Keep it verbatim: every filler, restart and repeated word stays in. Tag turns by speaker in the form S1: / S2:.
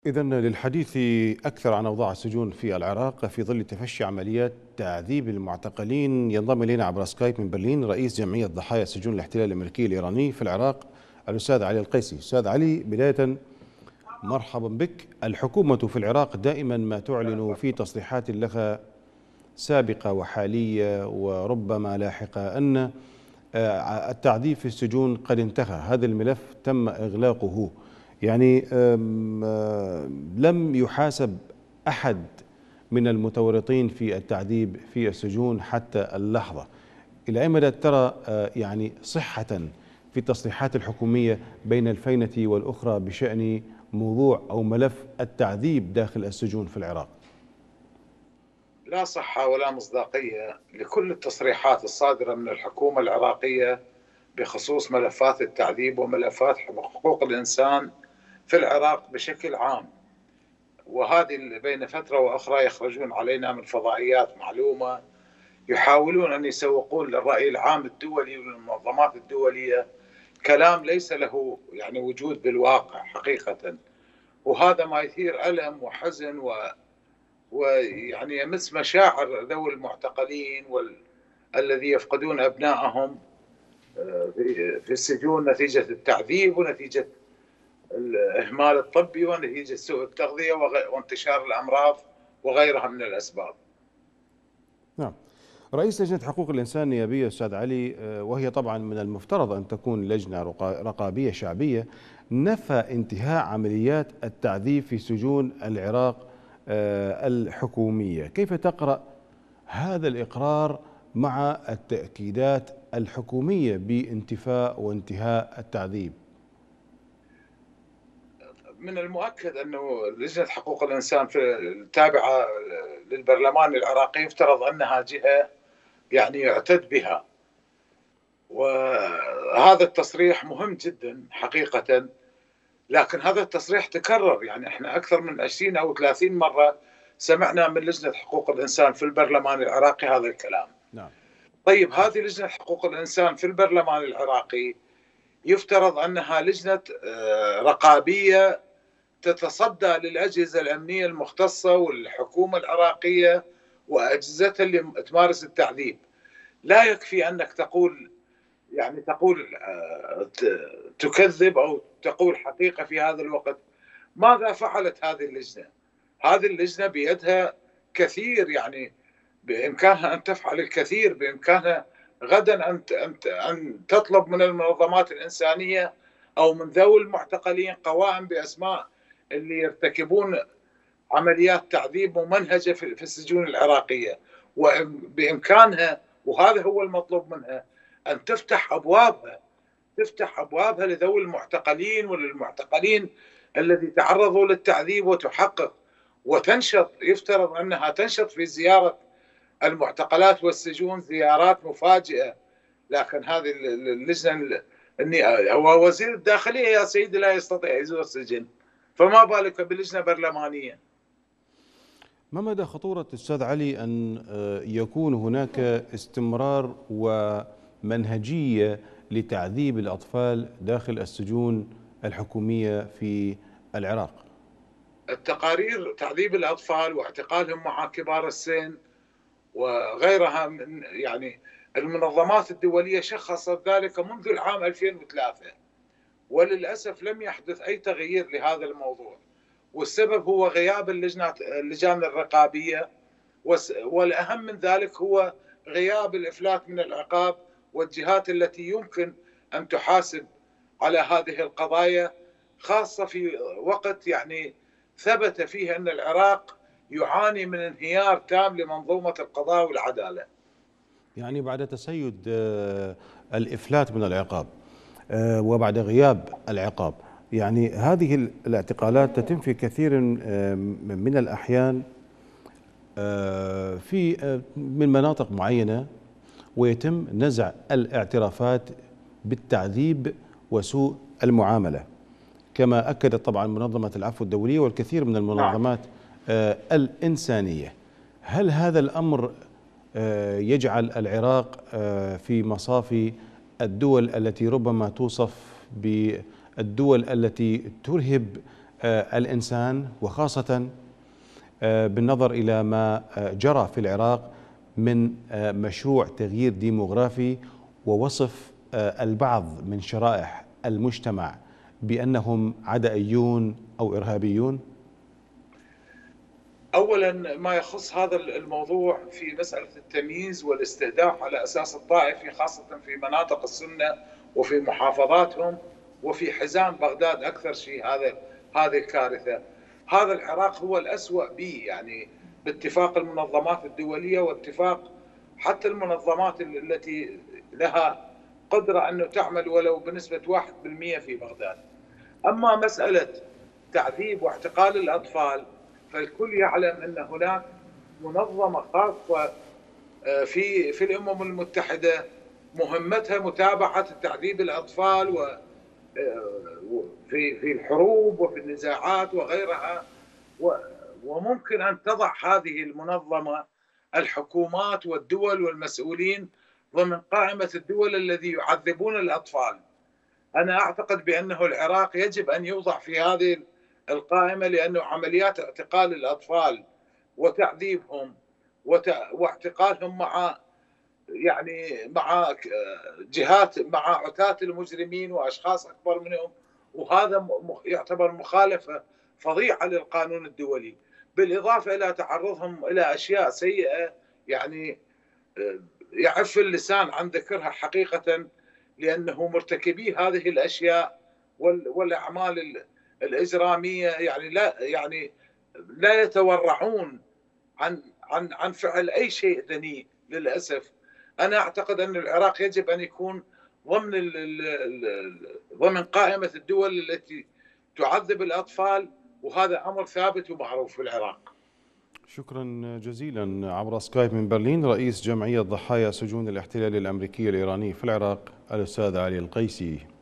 S1: إذن للحديث أكثر عن أوضاع السجون في العراق في ظل تفشي عمليات تعذيب المعتقلين، ينضم إلينا عبر سكايب من برلين رئيس جمعية ضحايا سجون الاحتلال الأمريكي الإيراني في العراق الأستاذ علي القيسي. أستاذ علي، بداية مرحبا بك. الحكومة في العراق دائما ما تعلن في تصريحات لها سابقة وحالية وربما لاحقة أن التعذيب في السجون قد انتهى، هذا الملف تم إغلاقه. يعني لم يحاسب أحد من المتورطين في التعذيب في السجون حتى اللحظة. إلى أي مدى ترى يعني صحة في التصريحات الحكومية بين الفينة والأخرى بشأن موضوع أو ملف التعذيب داخل السجون في العراق؟
S2: لا صحة ولا مصداقية لكل التصريحات الصادرة من الحكومة العراقية بخصوص ملفات التعذيب وملفات حقوق الإنسان في العراق بشكل عام. وهذه بين فترة وأخرى يخرجون علينا من فضائيات معلومة يحاولون أن يسوقون للرأي العام الدولي والمنظمات الدولية كلام ليس له يعني وجود بالواقع حقيقة، وهذا ما يثير ألم وحزن و ويعني يمس مشاعر ذوي المعتقلين والذي يفقدون أبنائهم في السجون نتيجة التعذيب ونتيجة الإهمال الطبي ونتيجة سوء التغذية وانتشار الأمراض وغيرها من الأسباب.
S1: نعم. رئيس لجنة حقوق الإنسان النيابية أستاذ علي، وهي طبعا من المفترض أن تكون لجنة رقابية شعبية، نفى انتهاء عمليات التعذيب في سجون العراق الحكومية. كيف تقرأ هذا الإقرار مع التأكيدات الحكومية بانتفاء وانتهاء التعذيب؟
S2: من المؤكد أنه لجنة حقوق الإنسان في التابعة للبرلمان العراقي يفترض أنها جهة يعني يعتد بها، وهذا التصريح مهم جدا حقيقة. لكن هذا التصريح تكرر، يعني احنا أكثر من عشرين أو ثلاثين مرة سمعنا من لجنة حقوق الإنسان في البرلمان العراقي هذا الكلام.
S1: نعم.
S2: طيب هذه لجنة حقوق الإنسان في البرلمان العراقي يفترض أنها لجنة رقابية تتصدى للأجهزة الأمنية المختصة والحكومة العراقية وأجهزتها اللي تمارس التعذيب. لا يكفي أنك تقول يعني تقول تكذب أو تقول حقيقة في هذا الوقت. ماذا فعلت هذه اللجنة؟ هذه اللجنة بيدها كثير، يعني بإمكانها أن تفعل الكثير، بإمكانها غدا أن أن تطلب من المنظمات الإنسانية أو من ذوي المعتقلين قوائم بأسماء اللي يرتكبون عمليات تعذيب ممنهجة في السجون العراقية، وبإمكانها وهذا هو المطلوب منها أن تفتح أبوابها تفتح أبوابها لذوي المعتقلين وللمعتقلين الذي تعرضوا للتعذيب وتحقق وتنشط. يفترض أنها تنشط في زيارة المعتقلات والسجون زيارات مفاجئة. لكن هذه اللجنة هو وزير الداخلية يا سيدي لا يستطيع يزور السجن، فما بالك بلجنة برلمانية؟
S1: ما مدى خطورة أستاذ علي أن يكون هناك استمرار ومنهجية لتعذيب الأطفال داخل السجون الحكومية في العراق؟
S2: التقارير تعذيب الأطفال واعتقالهم مع كبار السن وغيرها من يعني المنظمات الدولية شخصت ذلك منذ العام ألفين وثلاثة، وللأسف لم يحدث أي تغيير لهذا الموضوع، والسبب هو غياب اللجنات اللجان الرقابية، والأهم من ذلك هو غياب الإفلات من العقاب والجهات التي يمكن أن تحاسب على هذه القضايا، خاصة في وقت يعني ثبت فيه أن العراق يعاني من انهيار تام لمنظومة القضاء والعدالة.
S1: يعني بعد تسيد الإفلات من العقاب وبعد غياب العقاب، يعني هذه الاعتقالات تتم في كثير من الأحيان في من مناطق معينة، ويتم نزع الاعترافات بالتعذيب وسوء المعاملة، كما أكدت طبعا منظمة العفو الدولية والكثير من المنظمات الإنسانية. هل هذا الأمر يجعل العراق في مصاف الدول التي ربما توصف بالدول التي ترهب الإنسان، وخاصة بالنظر إلى ما جرى في العراق من مشروع تغيير ديموغرافي ووصف البعض من شرائح المجتمع بأنهم عدائيون أو إرهابيون؟
S2: أولا ما يخص هذا الموضوع في مسألة التمييز والاستهداف على أساس الطائفي، خاصة في مناطق السنة وفي محافظاتهم وفي حزام بغداد أكثر شيء، هذا هذه الكارثة. هذا العراق هو الأسوأ به، يعني باتفاق المنظمات الدولية واتفاق حتى المنظمات التي لها قدرة أنه تعمل ولو بنسبة واحد بالمئة في بغداد. أما مسألة تعذيب واعتقال الأطفال فالكل يعلم أن هناك منظمة خاصة في في الأمم المتحدة مهمتها متابعة تعذيب الأطفال وفي في الحروب وفي النزاعات وغيرها، وممكن أن تضع هذه المنظمة الحكومات والدول والمسؤولين ضمن قائمة الدول الذي يعذبون الأطفال. أنا أعتقد بأنه العراق يجب أن يوضع في هذه القائمة، لأنه عمليات اعتقال الأطفال وتعذيبهم واعتقالهم مع يعني مع جهات، مع عتاة المجرمين وأشخاص أكبر منهم، وهذا يعتبر مخالفة فظيعة للقانون الدولي، بالإضافة إلى تعرضهم إلى أشياء سيئة يعني يعف اللسان عن ذكرها حقيقة، لأنه مرتكبي هذه الأشياء والأعمال الإجرامية يعني لا يعني لا يتورعون عن عن عن فعل أي شيء دنيء للأسف. أنا أعتقد أن العراق يجب أن يكون ضمن ال ال ضمن قائمة الدول التي تعذب الأطفال، وهذا أمر ثابت ومعروف في العراق.
S1: شكرا جزيلا. عبر سكايب من برلين رئيس جمعية ضحايا سجون الاحتلال الأمريكي الإيراني في العراق الأستاذ علي القيسي.